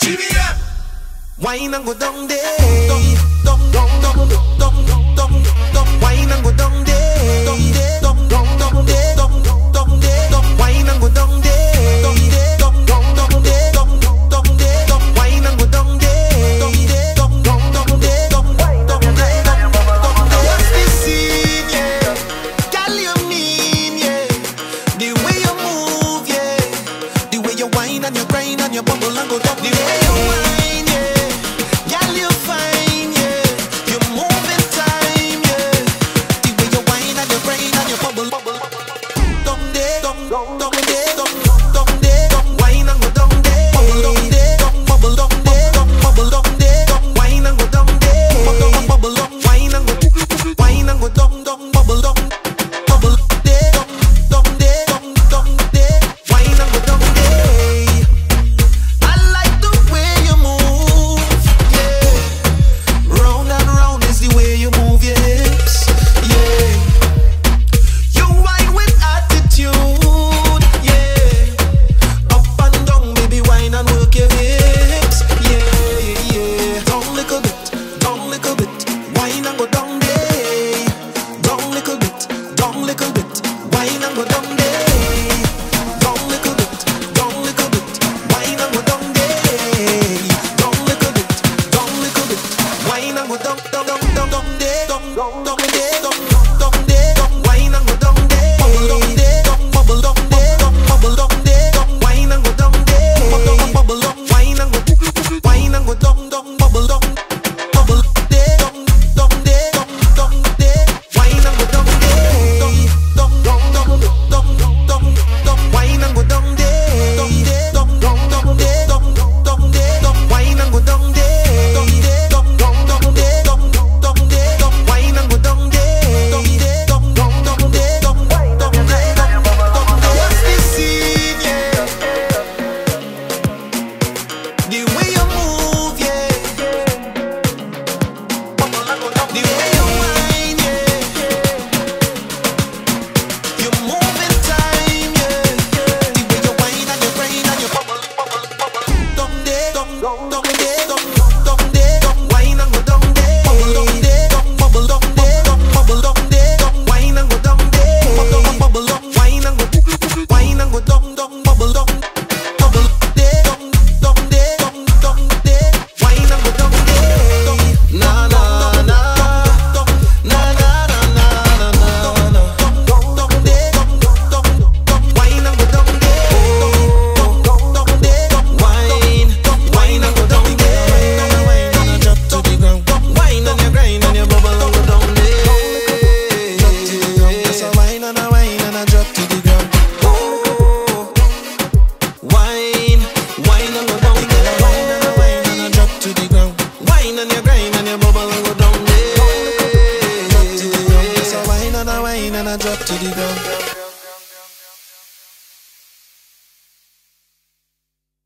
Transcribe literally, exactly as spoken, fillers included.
Wine and go down there, down, down, down, down, down, down, down. Wine and go down there, down there, down, down, down there, down, down there, down. Wine and go down there, down there, down, down, down there, down, down there, down. Wine and go down there, down there, down, down, down there, down, down there, down, down there. What's the scene, yeah? Girl, you mean, yeah? The way you move, yeah. The way you whine and you grind and you bubble and go down. The way you whine.